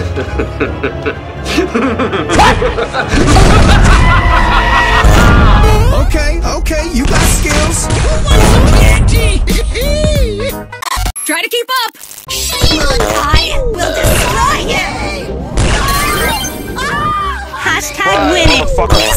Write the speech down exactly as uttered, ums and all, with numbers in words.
Okay, okay, you got skills. Try to keep up. Shame on Kai. We'll destroy him. Hashtag winning.